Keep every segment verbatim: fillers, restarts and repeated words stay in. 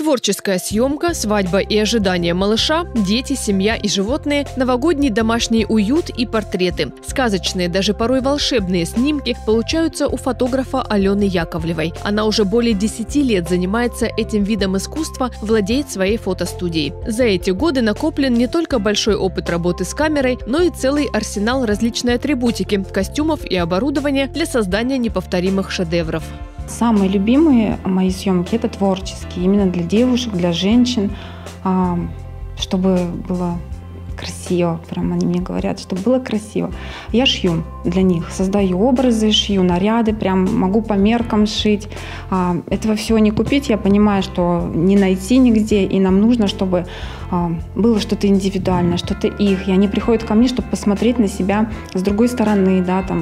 Творческая съемка, свадьба и ожидание малыша, дети, семья и животные, новогодний домашний уют и портреты. Сказочные, даже порой волшебные снимки получаются у фотографа Алены Яковлевой. Она уже более десяти лет занимается этим видом искусства, владеет своей фотостудией. За эти годы накоплен не только большой опыт работы с камерой, но и целый арсенал различной атрибутики, костюмов и оборудования для создания неповторимых шедевров. Самые любимые мои съемки – это творческие, именно для девушек, для женщин, чтобы было красиво, прям они мне говорят, чтобы было красиво. Я шью для них, создаю образы, шью наряды, прям могу по меркам шить. Этого всего не купить, я понимаю, что не найти нигде, и нам нужно, чтобы было что-то индивидуальное, что-то их, и они приходят ко мне, чтобы посмотреть на себя с другой стороны, да, там,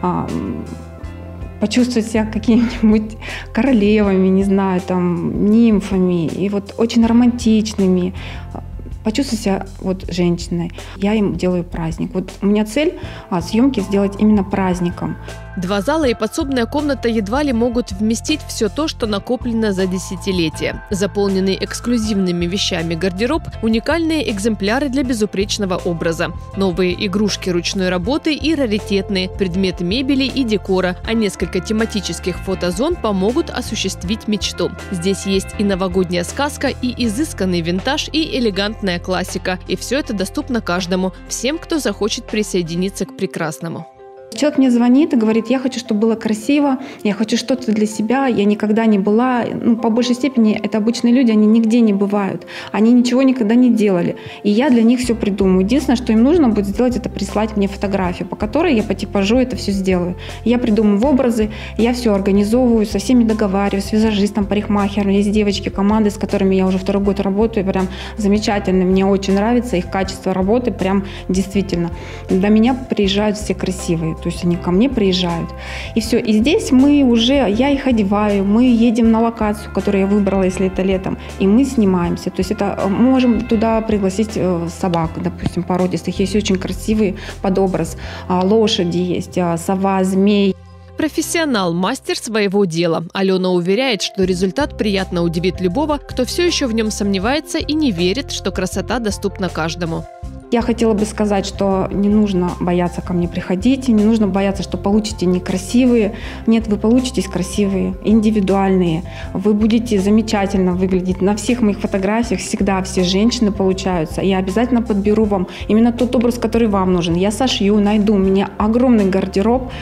почувствовать себя какими-нибудь королевами, не знаю, там, нимфами, и вот очень романтичными, почувствовать себя вот женщиной. Я им делаю праздник. Вот у меня цель а, съемки сделать именно праздником. Два зала и подсобная комната едва ли могут вместить все то, что накоплено за десятилетия. Заполненный эксклюзивными вещами гардероб, уникальные экземпляры для безупречного образа, новые игрушки ручной работы и раритетные предметы мебели и декора, а несколько тематических фотозон помогут осуществить мечту. Здесь есть и новогодняя сказка, и изысканный винтаж, и элегантная классика. И все это доступно каждому, всем, кто захочет присоединиться к прекрасному. Человек мне звонит и говорит: я хочу, чтобы было красиво, я хочу что-то для себя, я никогда не была, ну, по большей степени это обычные люди, они нигде не бывают, они ничего никогда не делали, и я для них все придумаю. Единственное, что им нужно будет сделать, это прислать мне фотографию, по которой я по типажу это все сделаю. Я придумаю в образы, я все организовываю, со всеми договариваюсь, с визажистом, парикмахером, есть девочки, команды, с которыми я уже второй год работаю, прям замечательно, мне очень нравится их качество работы, прям действительно. До меня приезжают все красивые. То есть они ко мне приезжают. И все. И здесь мы уже, я их одеваю, мы едем на локацию, которую я выбрала, если это летом, и мы снимаемся. То есть это мы можем туда пригласить собак, допустим, породистых. Есть очень красивые под образ. Лошади есть, сова, змей. Профессионал, мастер своего дела. Алена уверяет, что результат приятно удивит любого, кто все еще в нем сомневается и не верит, что красота доступна каждому. Я хотела бы сказать, что не нужно бояться ко мне приходить, не нужно бояться, что получите некрасивые. Нет, вы получитесь красивые, индивидуальные. Вы будете замечательно выглядеть. На всех моих фотографиях всегда все женщины получаются. Я обязательно подберу вам именно тот образ, который вам нужен. Я сошью, найду. У меня огромный гардероб.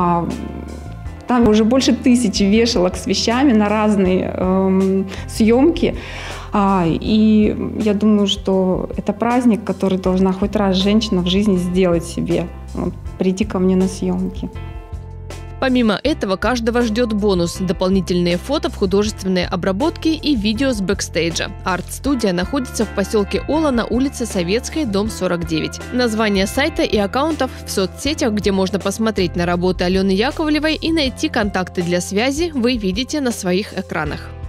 Там уже больше тысячи вешалок с вещами на разные эм, съемки. А, и я думаю, что это праздник, который должна хоть раз женщина в жизни сделать себе. Вот, прийти ко мне на съемки. Помимо этого, каждого ждет бонус – дополнительные фото в художественной обработке и видео с бэкстейджа. Арт-студия находится в поселке Ола на улице Советской, дом сорок девять. Название сайта и аккаунтов в соцсетях, где можно посмотреть на работы Алены Яковлевой и найти контакты для связи, вы видите на своих экранах.